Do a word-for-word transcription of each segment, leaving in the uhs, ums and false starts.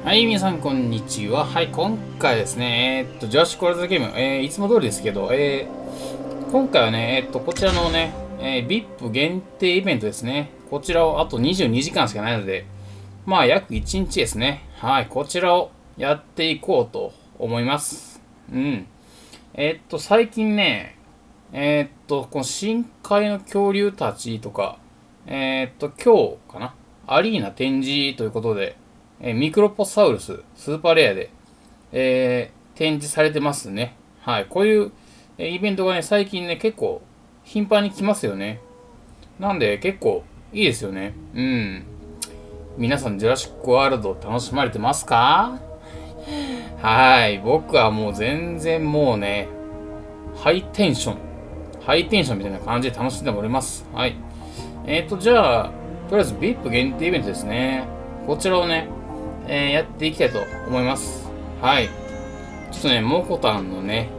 はい、皆さんこんにちは。はい、今回ですね、えー、っと、ジョシュコラズゲーム、えー、いつも通りですけど、えー、今回はね、えー、っと、こちらのね、えー、ブイアイピー 限定イベントですね。こちらをあとにじゅうにじかんしかないので、まあ、約いちにちですね。はい、こちらをやっていこうと思います。うん。えー、っと、最近ね、えー、っと、この深海の恐竜たちとか、えー、っと、今日かな、アリーナ展示ということで、えーミクロポサウルス、スーパーレアで、えー展示されてますね。はい。こういう、えーイベントがね、最近ね、結構頻繁に来ますよね。なんで、結構いいですよね。うん。皆さん、ジュラシックワールド楽しまれてますか？はい。僕はもう全然もうね、ハイテンション、ハイテンションみたいな感じで楽しんでおります。はい。えーと、じゃあ、とりあえず ブイアイピー 限定イベントですね。こちらをね、えーやっていきたいと思います。はい。ちょっとね、モコタンのね、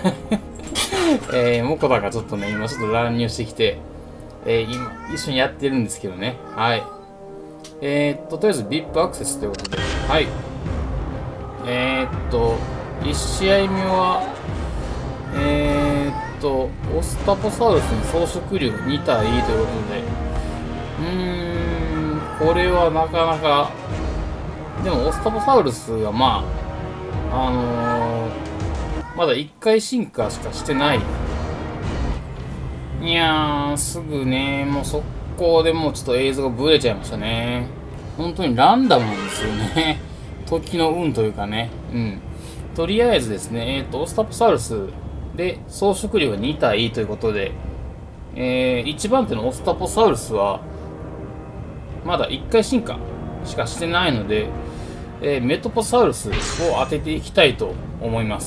えー、モコタンがちょっとね、今ちょっと乱入してきて、えー、今、一緒にやってるんですけどね。はい。えー、っと、とりあえず ブイアイピー アクセスということで、はい。えー、っと、いち試合目は、えー、っと、オスタポサウルスに草食竜に体ということで、うーん、これはなかなか、でもオスタポサウルスはまあ、あのー、まだいっかい進化しかしてない。いやー、すぐね、もう速攻でもうちょっと映像がブレちゃいましたね。本当にランダムなんですよね。時の運というかね。うん。とりあえずですね、えっと、オスタポサウルスで草食竜がに体ということで、えー、いちばん手のオスタポサウルスは、まだいっかい進化しかしてないので、えー、メトポサウルスを当てていきたいと思います。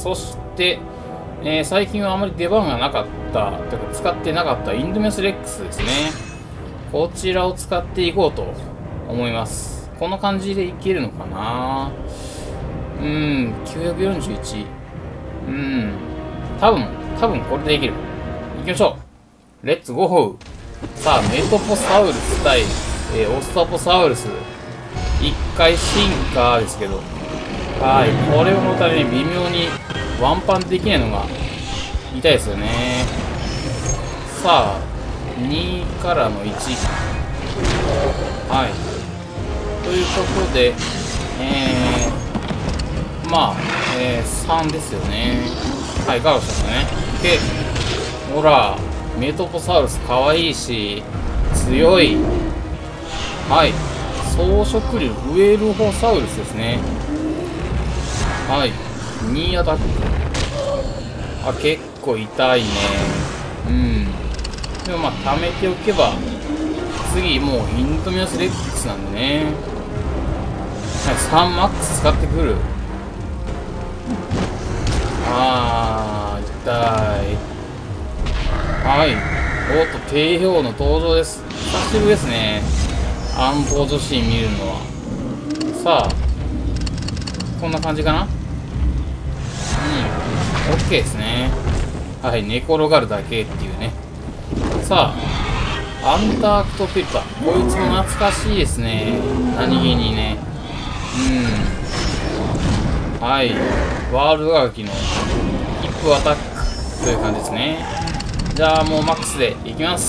そして、えー、最近はあまり出番がなかった、というか使ってなかったインドメスレックスですね。こちらを使っていこうと思います。この感じでいけるのかな？うーん、きゅうひゃくよんじゅういち。うーん、多分、多分これでいける。行きましょう。レッツゴー。さあ、メトポサウルス対、えー、オスタポサウルス。いっかい進化ですけど。はい。これをまたね、微妙にワンパンできないのが痛いですよね。さあ、にからのいち。はい。ということで、えー、まあ、えー、さんですよね。はい、ガウしましたね。で、ほら、メトポサウルスかわいいし、強い。はい。草食竜ウェルホサウルスですね。はい。にアタック。あ、結構痛いね。うん。でもまあ、貯めておけば、次もうインドミナスレックスなんでね。はい、さんマックス使ってくる。あー、痛い。はい。おっと、低評の登場です。久しぶりですね。あの登場シーン見るのは。さあ、こんな感じかな？うん。OK ですね。はい、寝転がるだけっていうね。さあ、アンタークトピルタ。こいつも懐かしいですね。何気にね。うん。はい。ワールドガキのヒップアタックという感じですね。じゃあもうマックスでいきます。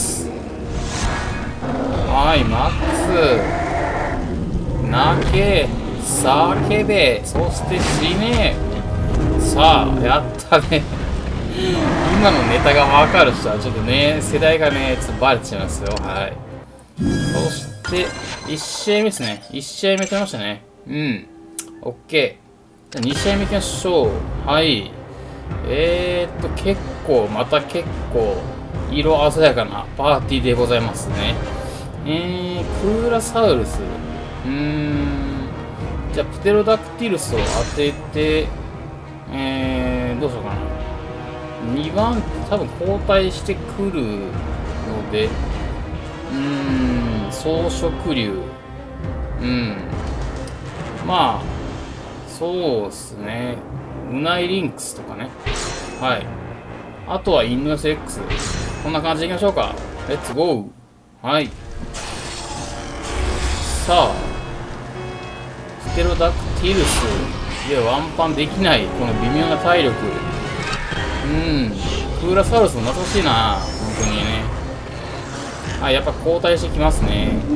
はい、マックス。泣け、叫べ、そして死ね。さあ、やったね。今のネタがわかる人はちょっとね、世代がね、ちょっとバレちゃいますよ。はい。そして、いち試合目ですね。いち試合目取りましたね。うん。オッケー。じゃあに試合目いきましょう。はい。えーっと、結構、また結構、色鮮やかなパーティーでございますね。えー、クーラサウルス。うーん。じゃあ、プテロダクティルスを当てて、えー、どうしようかな。にばんって多分交代してくるので、うーん、草食竜。うん。まあ、そうっすね。ウナイリンクスとかね。はい。あとはインドス X。こんな感じでいきましょうか。レッツゴー。はい。さあ、 テロダクティルスでワンパンできない、この微妙な体力。うん。クーラサウルスも懐かしいな、本当にね。はい、やっぱ交代してきますね。うん。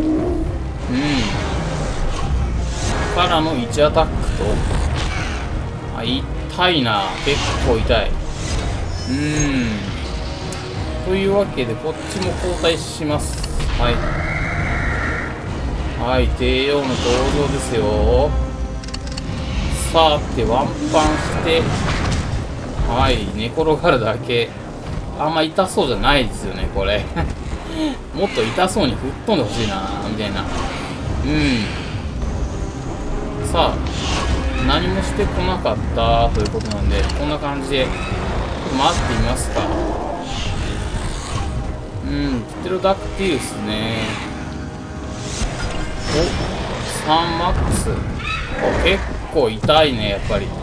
からのいちアタックと。あ、痛いな。結構痛い。うん。というわけで、こっちも交代します。はい。はい、帝王の登場ですよ。さて、ワンパンして、はい、寝転がるだけ。あんま痛そうじゃないですよね、これ。もっと痛そうに吹っ飛んでほしいな、みたいな。うん。さあ、何もしてこなかったということなんで、こんな感じで、待ってみますか。うん、プテロダクティルスね。お、さんマックス。結構痛いね、やっぱり。うん。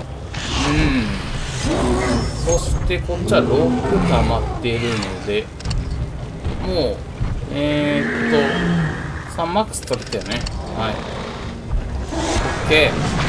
そしてこっちはろく溜まっているので、もう、えー、っと、さんマックス使ってきたよね。はい。OK。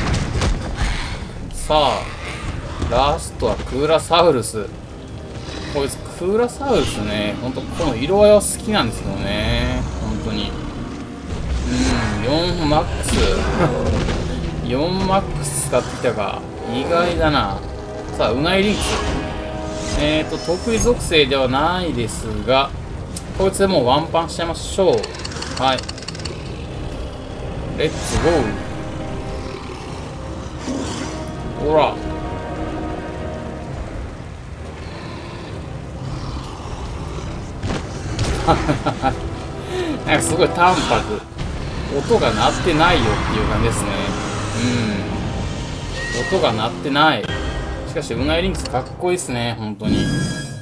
さあ、ラストはクーラサウルス。こいつ、クーラサウルスね、ほんと、この色合いは好きなんですけどね。本当に。うん、よんマックス。よんマックス使ってきたか。意外だな。さあ、うないリンクス。えーと、得意属性ではないですが、こいつでもうワンパンしちゃいましょう。はい。レッツゴー。ほら。なんかすごい淡白。音が鳴ってないよっていう感じですね。うん。音が鳴ってない。しかし、うないリンクスかっこいいっすね、本当に。うん。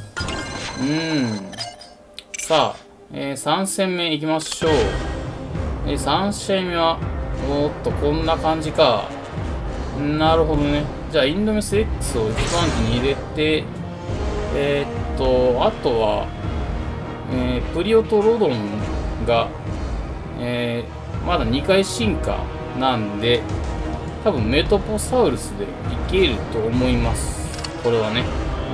さあ、えー、さん戦目いきましょう。えー、さん試合目は、おーっと、こんな感じか。なるほどね。じゃあ、インドメス X をいちばん機に入れて、えー、っと、あとは、えー、プリオとロドンが、えー、まだにかい進化なんで、多分メトポサウルスでいけると思います。これはね。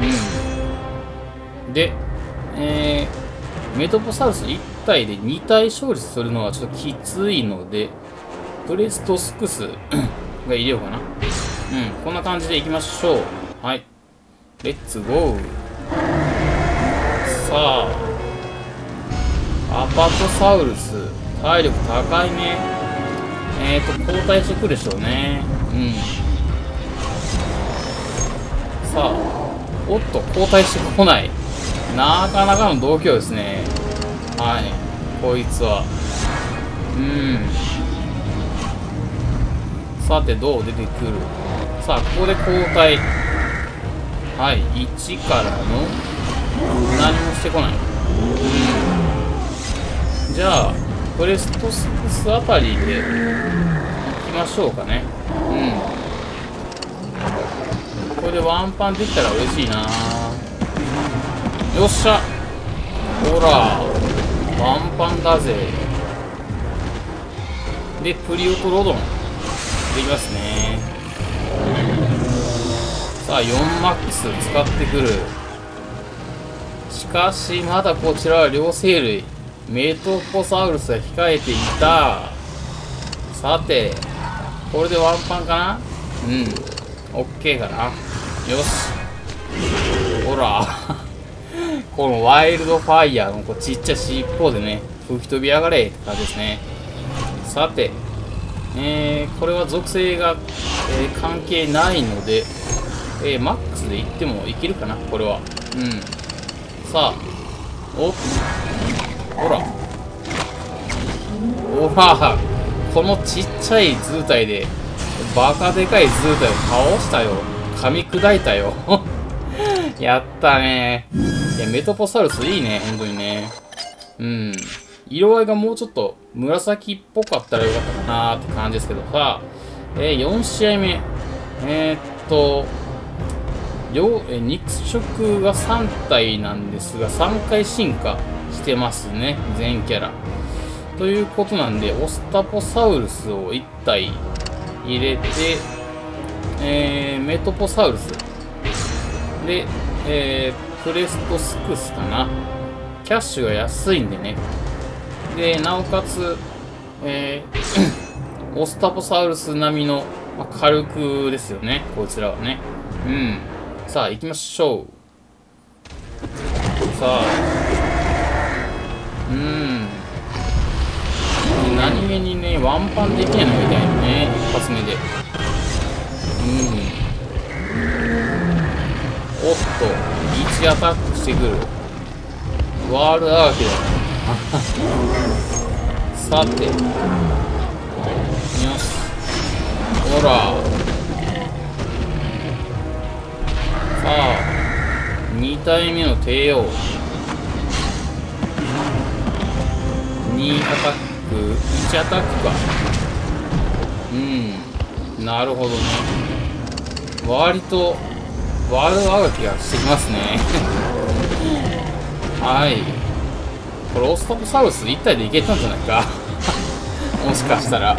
うん。で、えー、メトポサウルスいち体でに体勝利するのはちょっときついので、プレストスクスが入れようかな。うん。こんな感じでいきましょう。はい。レッツゴー。さあ、アパトサウルス。体力高いね。えーと、交代してくるでしょうね。うん。さあ、おっと、交代してこない。なかなかの度胸ですね。はい。こいつは。うん。さて、どう出てくる。さあ、ここで交代。はい。いちからの、何もしてこない。うん。じゃあ、プレストスクスあたりで行きましょうかね。うん。これでワンパンできたら嬉しいな。よっしゃ。ほら。ワンパンだぜ。で、プリオとロドン。できますね。さあ、よんマックス使ってくる。しかし、まだこちらは両生類。メトポサウルスが控えていた。さて、これでワンパンかな。うん。オッケーかな。よし。ほら。このワイルドファイヤーのこうちっちゃい尻尾でね、吹き飛びやがれって感じですね。さて、えー、これは属性が、えー、関係ないので、えー、マックスでいってもいけるかな、これは。うん。さあ、おっ。ほら。ほら。このちっちゃい図体で、バカでかい図体を倒したよ。噛み砕いたよ。やったね。いや、メトポサウルスいいね、ほんとにね。うん。色合いがもうちょっと紫っぽかったらよかったかなーって感じですけど、さあ、えー、よん試合目。えー、っと、両、えー、肉食がさん体なんですが、さんかい進化してますね、全キャラ。ということなんで、オスタポサウルスをいち体入れて、えー、メトポサウルス。で、えー、プレストスクスかな。キャッシュが安いんでね。で、なおかつ、えー、オスタポサウルス並みの、まあ、火力ですよね。こいつらはね。うん。さあ、行きましょう。さあ。うん。何気にね、ワンパンできないのみたいなね。一発目で。うん。おっと、リーチアタックしてくる。ワールドアーケだね。さて。よし。ほら。さあ。に体目の帝王。にアタック、いちアタックか。うん。なるほどね。割と、ワールドあがきがしてきますね。はい。これオスタポサウルスいち体でいけたんじゃないか。もしかしたら。うん。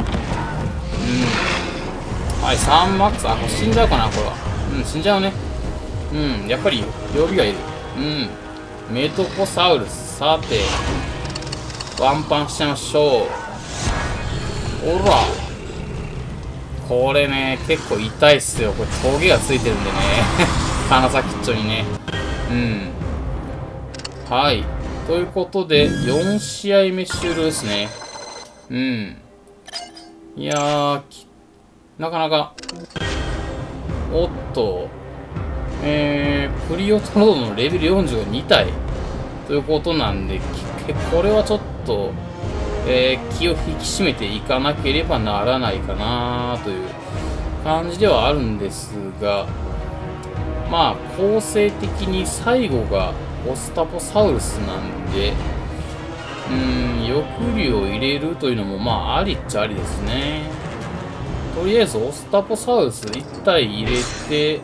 はい、さんマックス。あ、これ死んじゃうかな、これは。うん、死んじゃうね。うん、やっぱり曜日がいる。うん。メトポサウルス。さて。ワンパンしちゃいましょう。ほら。これね、結構痛いっすよ。これ峠がついてるんでね。鼻先っちょにね。うん。はい。ということで、よん試合目終了ですね。うん。いやー、なかなか。おっと。えー、プリオトロードのレベルよんじゅうがに体。ということなんで、これはちょっと、えー、気を引き締めていかなければならないかなという感じではあるんですが、まあ、構成的に最後がオスタポサウルスなんで、うーん、翼竜を入れるというのもまあ、ありっちゃありですね。とりあえず、オスタポサウルスいち体入れて、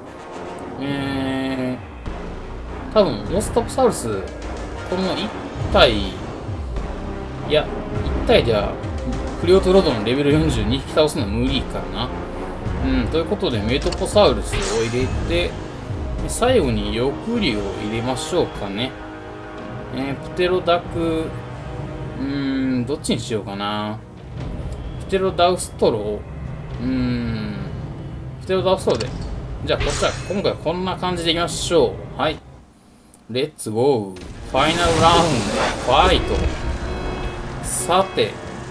えー、多分、オスタポサウルス、このいち体、いや、いち体じゃ、クリオトロードのレベルよんじゅうに引き倒すのは無理かな。うん、ということで、メトポサウルスを入れて、最後に翼竜を入れましょうかね。えー、プテロダク、うーん、どっちにしようかな。プテロダウストロー、うーん、プテロダウストローで。じゃあ、こっちは、今回はこんな感じでいきましょう。はい。レッツゴー。ファイナルラウンド、ファイト。さて、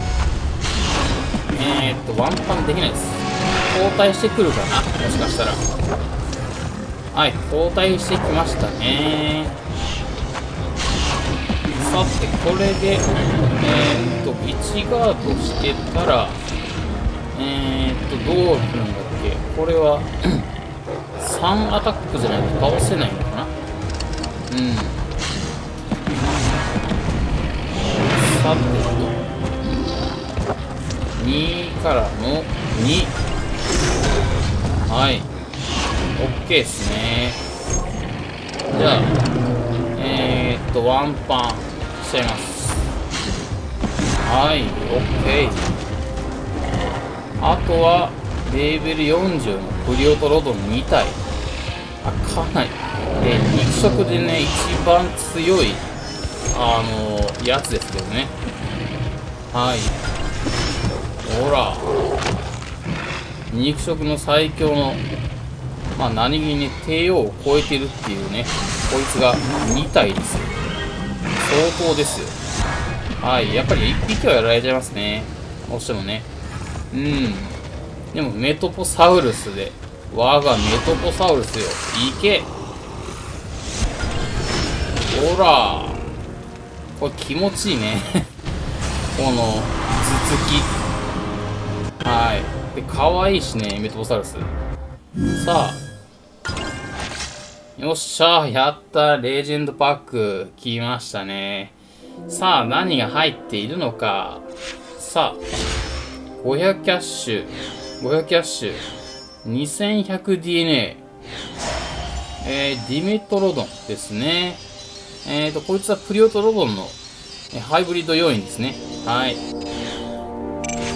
えー、っと、ワンパンできないです。交代してくるかな、もしかしたら。はい、交代してきましたね。さて、これで、えー、っと、いちガードしてたら、えー、っと、どうなるんだっけ。これは、さんアタックじゃないと倒せないのかな。うん。さてと、にからのに。はい。OK っすね。じゃあ、えー、っと、ワンパンしちゃいます。はい、OK。あとは、レベルよんじゅうのプリオトロドンに体。あ、かなり。えー、肉食でね、一番強い、あのー、やつですけどね。はい。ほら。肉食の最強の、まあ何気にね、帝王を超えてるっていうね、こいつがに体ですよ。相当ですよ。はい。やっぱりいっぴきはやられちゃいますね。どうしてもね。うん。でもメトポサウルスで、我がメトポサウルスよ。いけ。ほら。これ気持ちいいね。この、頭突き。はい。で、可愛いしね、メトポサウルス。さあ。よっしゃ、やった。レジェンドパック、来ましたね。さあ、何が入っているのか。さあ、ごひゃくキャッシュ。ごひゃくキャッシュ。にせんひゃくディーエヌエー。えー、ディメトロドンですね。えーと、こいつはプリオトロドンのハイブリッド要因ですね。はい。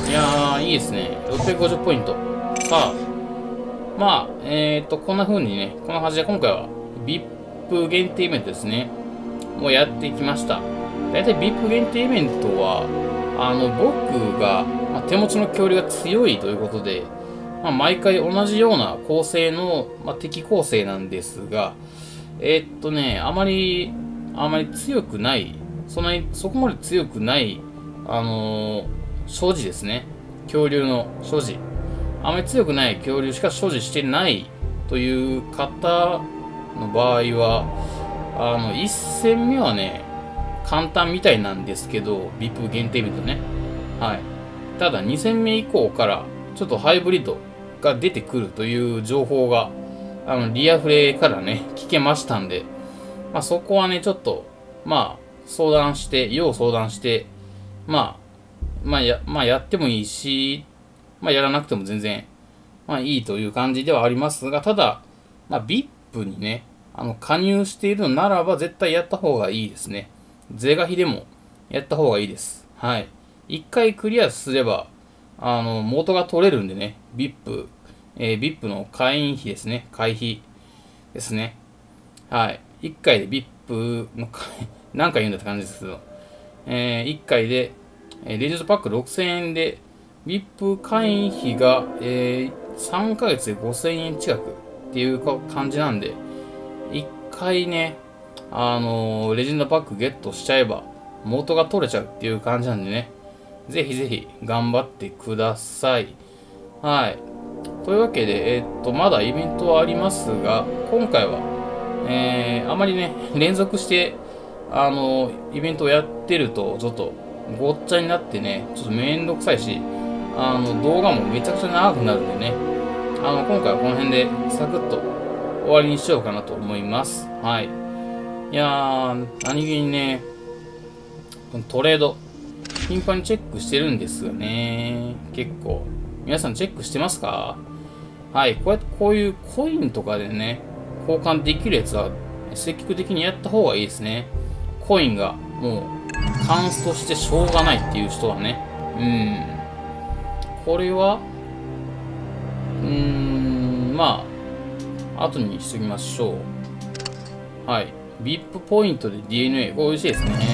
いやー、いいですね。ろっぴゃくごじゅうポイント。さあ、まあ、えーと、こんな風にね、こんな感じで今回は ブイアイピー 限定イベントですね。もうやってきました。だいたい ブイアイピー 限定イベントは、あの、僕が、まあ、手持ちの恐竜が強いということで、まあ、毎回同じような構成の、まあ、敵構成なんですが、えー、っとね、あまり、あまり強くない、そんなに、そこまで強くない、あのー、所持ですね。恐竜の所持。あまり強くない恐竜しか所持してないという方の場合は、あの、いち戦目はね、簡単みたいなんですけど、ブイアイピー 限定イベントね。はい。ただ、に戦目以降から、ちょっとハイブリッドが出てくるという情報が、あの、リアフレからね、聞けましたんで、まあ、そこはね、ちょっと、まあ、相談して、要相談して、まあ、まあ、や、まあ、やってもいいし、まあ、やらなくても全然、まあ、いいという感じではありますが、ただ、まあ、ブイアイピー にね、あの、加入しているのならば、絶対やった方がいいですね。是が非でも、やった方がいいです。はい。一回クリアすれば、あの、元が取れるんでね、ブイアイピー、えー、ブイアイピー の会員費ですね、会費ですね。はい。一回で ブイアイピー の会、何回言うんだって感じですけど、えー、一回で、えー、レジェンドパックろくせんえんで、ブイアイピー 会員費が、えー、さんかげつでごせんえん近くっていう感じなんで、一回ね、あのー、レジェンドパックゲットしちゃえば、元が取れちゃうっていう感じなんでね、ぜひぜひ頑張ってください。はい。というわけで、えー、っと、まだイベントはありますが、今回は、えー、あまりね、連続して、あのー、イベントをやってると、ちょっと、ごっちゃになってね、ちょっとめんどくさいし、あの、動画もめちゃくちゃ長くなるんでね、あの、今回はこの辺でサクッと終わりにしようかなと思います。はい。いやー、何気にね、トレード、頻繁にチェックしてるんですよね。結構。皆さんチェックしてますか？はい。こうやってこういうコインとかでね、交換できるやつは積極的にやった方がいいですね。コインがもうカンストしてしょうがないっていう人はね。うん。これは、うーん、まあ、後にしときましょう。はい。ブイアイピー ポイントで ディーエヌエー。これ美味しいですね。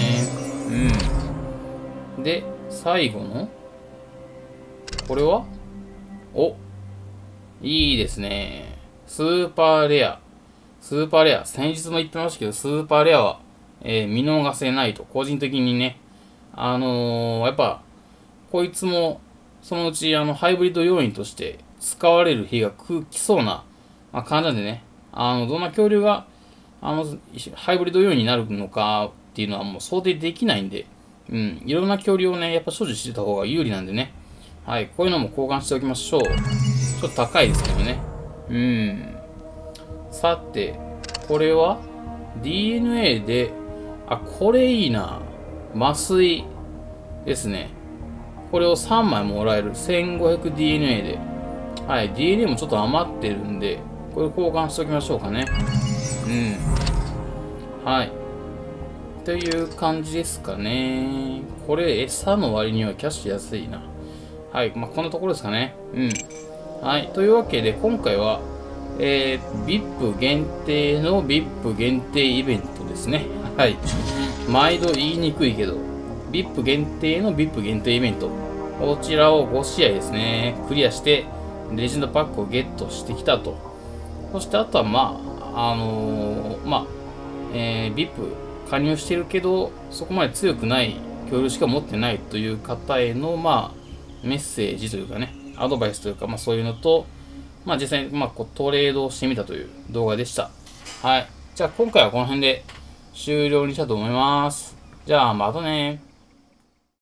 うん。で、最後の、これはお、いいですね。スーパーレア。スーパーレア。先日も言ってましたけど、スーパーレアは、えー、見逃せないと。個人的にね。あのー、やっぱ、こいつも、そのうち、あの、ハイブリッド要因として使われる日が来そうな、まあ、感じなんでね。あの、どんな恐竜が、あの、ハイブリッド要因になるのかっていうのはもう想定できないんで、うん、いろんな恐竜をね、やっぱ所持してた方が有利なんでね。はい、こういうのも交換しておきましょう。ちょっと高いですけどね。うん。さて、これは ディーエヌエー で、あ、これいいな。麻酔ですね。これをさんまいもらえる。せんごひゃくディーエヌエー で。はい、ディーエヌエー もちょっと余ってるんで、これ交換しておきましょうかね。うん。はい。という感じですかね。これ、餌の割にはキャッシュ安いな。はい。まあ、こんなところですかね。うん。はい。というわけで、今回は、えー、ブイアイピー 限定の ブイアイピー 限定イベントですね。はい。毎度言いにくいけど、ブイアイピー 限定の ブイアイピー 限定イベント。こちらをご試合ですね。クリアして、レジェンドパックをゲットしてきたと。そして、あとは、まあ、あのー、まあ、えー、ブイアイピー 加入してるけど、そこまで強くない恐竜しか持ってないという方への、まあ、メッセージというかね、アドバイスというか、まあそういうのと、まあ実際に、まあこうトレードをしてみたという動画でした。はい。じゃあ今回はこの辺で終了にしたいと思います。じゃあまたね。